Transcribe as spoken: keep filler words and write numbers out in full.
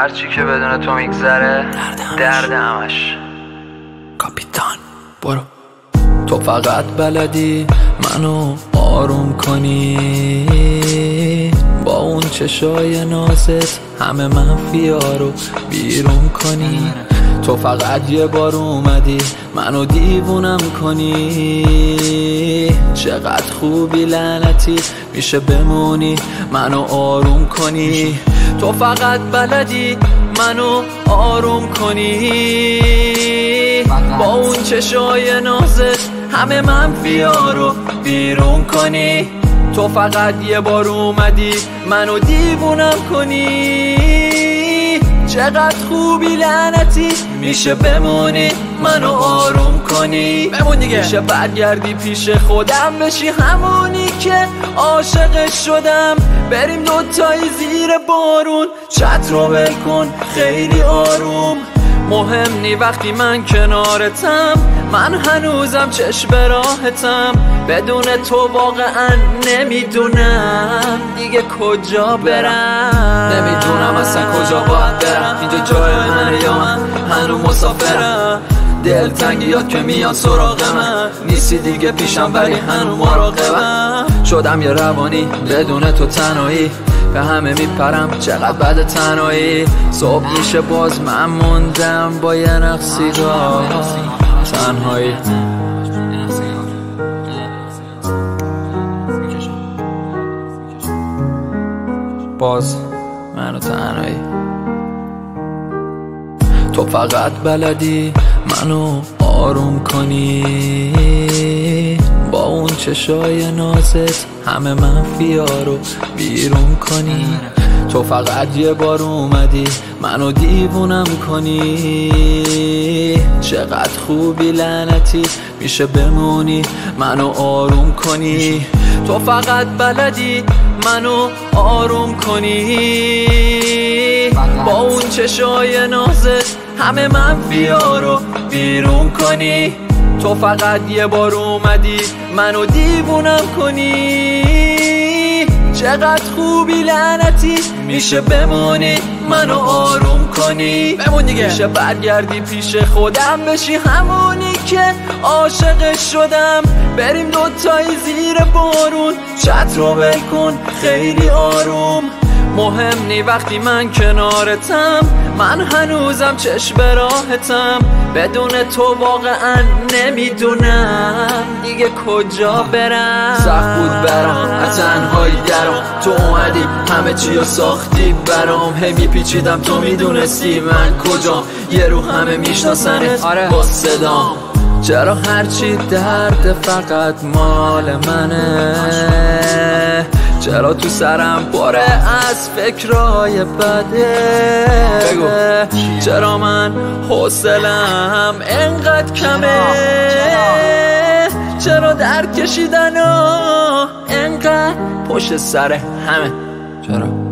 هرچی که بدون تو میگذره درد همش. کاپیتان برو. تو فقط بلدی منو آروم کنی، با اون چشای نازت همه منفیا رو بیرون کنی. تو فقط یه بار اومدی منو دیوونم کنی، چقدر خوبی لعنتی میشه بمونی منو آروم کنی. تو فقط بلدی منو آروم کنی، با اون چشای نازت همه منفیا رو بیرون کنی. تو فقط یه بار اومدی منو دیوونم کنی، چقدر خوبی لعنتی میشه بمونی منو آروم کنی. بمون دیگه. میشه برگردی پیش خودم بشی همونی که عاشقش شدم، بریم دوتایی زیر بارون، چت رو ول کن خیلی آروم. مهم نی وقتی من کنارتم، من هنوزم چشم به راحتم، بدون تو واقعا نمیدونم دیگه کجا برم. نمیدونم اصلا کجا باید برم، اینجا جای منه یا من هنوز مسافرم. دلتنگیات که میان سراغ من، نیستی دیگه پیشم ولی هنوز مراقبم. شدم یه روانی بدون تو تنهایی، به همه میپرم چقدر بد تنهایی. صبح میشه باز من موندم با یه نخ سیگار تنهایی. باز منو تنهایی. تو فقط بلدی منو آروم کنی، با اون چشای نازت همه منفیا رو بیرون کنی. تو فقط یه بار اومدی منو دیوونم کنی، چقدر خوبی لعنتی میشه بمونی منو آروم کنی. تو فقط بلدی منو آروم کنی، با اون چشای نازت همه منفیا رو بیرون کنی. تو فقط یه بار اومدی منو دیوونم کنی، چقدر خوبی لعنتی میشه بمونی منو آروم کنی. بمون دیگه. میشه برگردی پیش خودم بشی همونی که عاشقش شدم، بریم دوتایی زیر بارون، چت رو ول کن خیلی آروم. مهم نی وقتی من کنارتم، من هنوزم چشم به راحتم، بدون تو واقعا نمیدونم دیگه کجا برم. سخت بود برام از تنهایی درام، تو اومدی همه چی رو ساختی برام. هی میپیچیدم تو میدونستی من کجام، یه رو همه میشناسنت آره. با صدام. چرا هرچی درد فقط مال منه، چرا تو سرم پره از فکرای بده، بگو. چرا من حوصله‌ام انقدر کمه، چرا درد کشیدن انقدر پشت سر همه، چرا